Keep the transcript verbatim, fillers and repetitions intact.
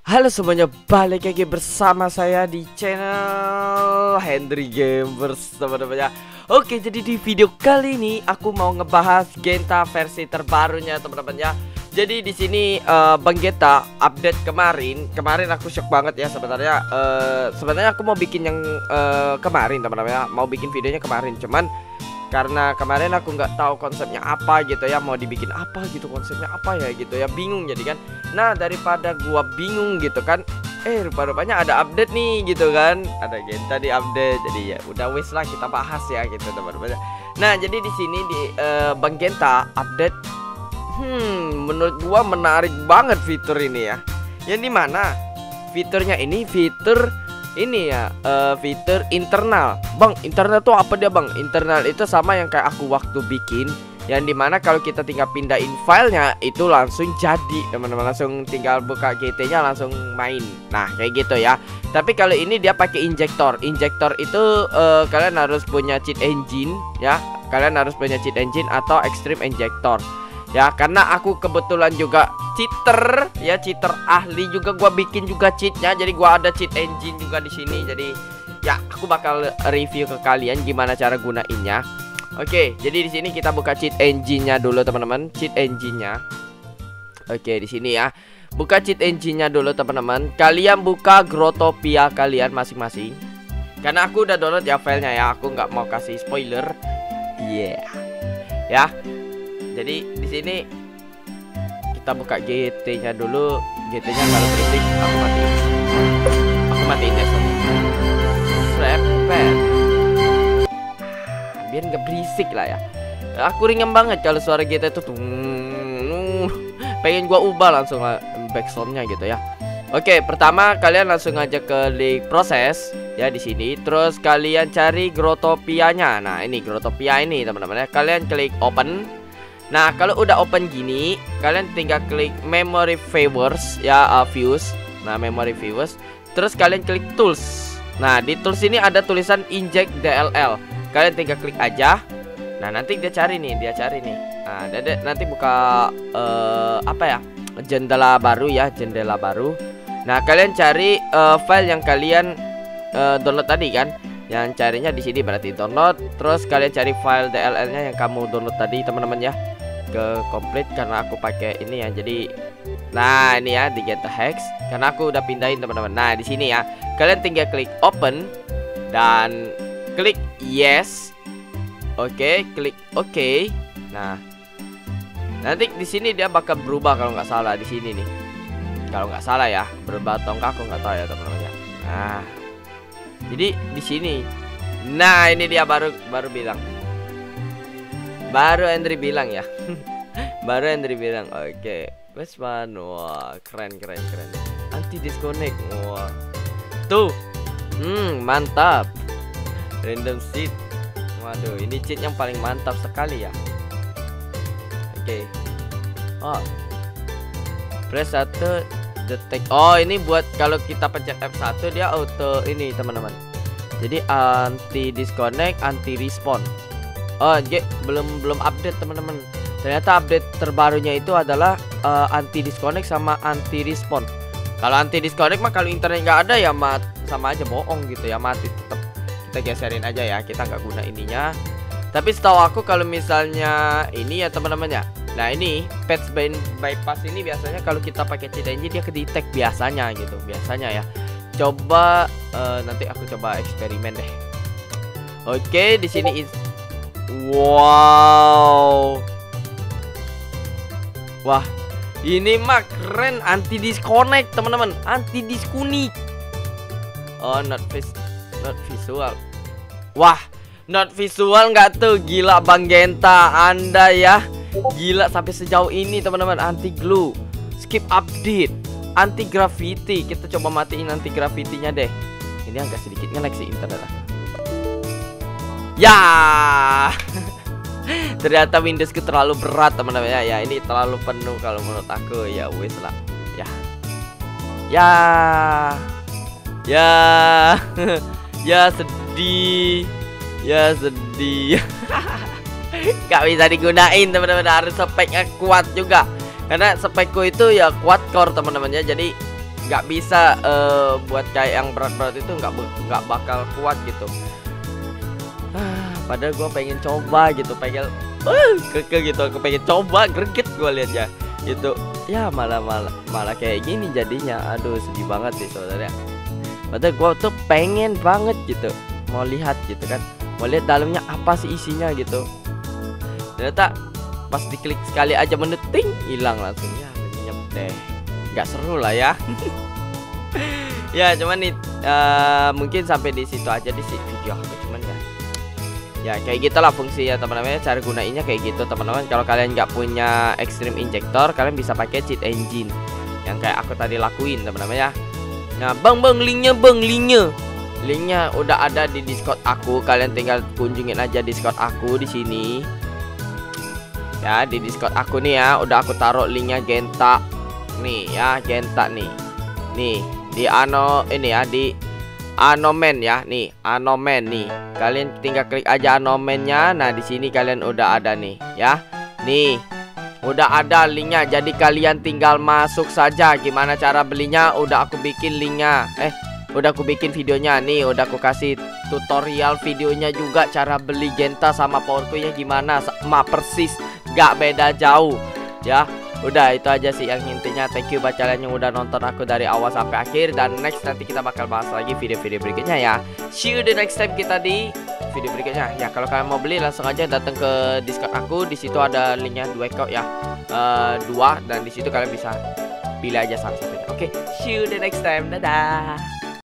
Halo semuanya, balik lagi bersama saya di channel Hendry Gamers, teman-teman ya. Oke, jadi di video kali ini aku mau ngebahas Genta versi terbarunya, teman-teman ya. Jadi di sini uh, Bang Genta update kemarin. Kemarin aku shock banget ya sebenarnya. Uh, sebenarnya aku mau bikin yang uh, kemarin, teman-teman ya. Mau bikin videonya kemarin, cuman karena kemarin aku nggak tahu konsepnya apa gitu ya, mau dibikin apa gitu, konsepnya apa ya gitu ya, bingung jadi kan. Nah daripada gua bingung gitu kan, eh rupa-rupanya ada update nih gitu kan, ada Genta di update, jadi ya udah wis lah kita bahas ya gitu teman-teman. Nah jadi di sini di uh, Bang Genta update, hmm menurut gua menarik banget fitur ini ya. Yang dimana fiturnya ini fitur ini ya, uh, fitur internal. Bang, internal tuh apa dia bang? Internal itu sama yang kayak aku waktu bikin, yang dimana kalau kita tinggal pindahin filenya itu langsung jadi teman-teman, langsung tinggal buka G T nya langsung main. Nah kayak gitu ya. Tapi kalau ini dia pakai injektor. Injektor itu uh, kalian harus punya cheat engine ya. Kalian harus punya cheat engine atau extreme injector ya, karena aku kebetulan juga cheater ya, cheater ahli juga, gua bikin juga cheatnya, jadi gua ada cheat engine juga di sini. Jadi ya aku bakal review ke kalian gimana cara gunainnya. Oke, jadi di sini kita buka cheat engine-nya dulu teman-teman, cheat engine-nya. Oke, di sini ya. Buka cheat engine-nya dulu teman-teman. Kalian buka Growtopia kalian masing-masing. Karena aku udah download ya filenya ya, aku nggak mau kasih spoiler. Yeah. Ya. Jadi di sini kita buka G T-nya dulu. G T-nya kalau berisik aku matiin. Aku matiin ya sob. Sepet. Biar nggak berisik lah ya. Aku ringan banget kalau suara G T itu tuh. Pengen gua ubah langsung backsoundnya gitu ya. Oke, pertama kalian langsung aja klik proses ya di sini. Terus kalian cari Growtopia-nya. Nah ini Growtopia ini teman-teman ya. Kalian klik open. Nah kalau udah open gini, kalian tinggal klik memory viewers ya, uh, views. Nah memory viewers. Terus kalian klik tools. Nah di tools ini ada tulisan inject D L L. Kalian tinggal klik aja. Nah nanti dia cari nih, dia cari nih. Nah dede, nanti buka uh, apa ya, jendela baru ya, jendela baru. Nah kalian cari uh, file yang kalian uh, download tadi kan. Yang carinya di sini berarti download. Terus kalian cari file D L L-nya yang kamu download tadi teman-teman ya, ke complete karena aku pakai ini ya. Jadi nah ini ya di Genta Hex karena aku udah pindahin teman-teman. Nah di sini ya kalian tinggal klik open dan klik yes. Oke, klik oke. Okay. Nah nanti di sini dia bakal berubah kalau nggak salah di sini nih. Kalau nggak salah ya, berubah atau enggak aku nggak tahu ya teman-teman ya. Nah jadi di sini. Nah ini dia baru baru bilang. Baru Hendry bilang ya. Baru Hendry bilang. Oke, okay. Wes man, wah keren keren keren. Anti disconnect, wah. Tuh, hmm mantap. Random seed. Waduh, ini cheat yang paling mantap sekali ya. Oke. Okay. Oh, press satu detect. Oh ini buat kalau kita pencet F satu dia auto ini teman-teman. Jadi anti disconnect, anti respawn. Oh, G belum belum update teman-teman. Ternyata update terbarunya itu adalah uh, anti disconnect sama anti respawn. Kalau anti disconnect mah kalau internet nggak ada ya mat sama aja bohong gitu ya, mati tetap. Kita geserin aja ya, kita nggak guna ininya. Tapi setahu aku kalau misalnya ini ya teman-teman ya. Nah ini patch bypass ini biasanya kalau kita pakai cheat engine dia kedetek biasanya gitu, biasanya ya. Coba uh, nanti aku coba eksperimen deh. Oke, di sini is wow. Wah, ini mah keren, anti disconnect teman-teman, anti disconnect. Oh, not vis not visual. Wah, not visual nggak tuh? Gila Bang Genta, Anda ya. Gila sampai sejauh ini teman-teman. Anti glue, skip update, anti graffiti. Kita coba matiin anti graffitinya deh. Ini agak sedikit nge-lag sih internet. Ya. Ternyata Windowsku terlalu berat teman-teman ya. Ya ini terlalu penuh kalau menurut aku ya, wes lah. Ya. Ya. Ya. Ya sedih. Ya sedih. Gak bisa digunain teman-teman, harus speknya kuat juga. Karena spekku itu ya quad core teman-teman ya. Jadi nggak bisa uh, buat kayak yang berat-berat itu nggak nggak bakal kuat gitu. Ah, padahal gue pengen coba gitu, pengen uh, keke gitu, aku pengen coba, greget gue lihat ya gitu. Ya malah malah malah kayak gini jadinya. Aduh sedih banget sih saudara. Padahal gue tuh pengen banget gitu, mau lihat gitu kan, mau lihat dalamnya apa sih isinya gitu. Ternyata pas diklik sekali aja meneting hilang langsung ya, lenyap deh. Nggak seru lah ya. Ya cuman nih uh, mungkin sampai di situ aja di video aku cuman ya. Ya kayak gitulah fungsinya teman-teman, cara gunainnya kayak gitu teman-teman. Kalau kalian nggak punya Extreme Injector, kalian bisa pakai cheat engine yang kayak aku tadi lakuin teman-teman ya. Nah bang bang linknya bang linknya linknya udah ada di Discord aku, kalian tinggal kunjungin aja Discord aku di sini ya. Di Discord aku nih ya, udah aku taruh linknya Genta nih ya, Genta nih nih di ano ini ya, di Anomen ya nih, Anomen nih, kalian tinggal klik aja Anomennya. Nah di sini kalian udah ada nih ya, nih udah ada linknya, jadi kalian tinggal masuk saja. Gimana cara belinya udah aku bikin linknya, eh udah aku bikin videonya nih, udah aku kasih tutorial videonya juga cara beli Genta sama powercoinnya gimana, sama persis gak beda jauh ya. Udah itu aja sih yang intinya. Thank you buat kalian yang udah nonton aku dari awal sampai akhir, dan next nanti kita bakal bahas lagi video-video berikutnya ya. See you the next time kita di video berikutnya ya. Kalau kalian mau beli langsung aja datang ke Discord aku, di situ ada linknya dua kok ya, uh, dua, dan di situ kalian bisa pilih aja salah satunya. Oke, okay, see you the next time, dadah.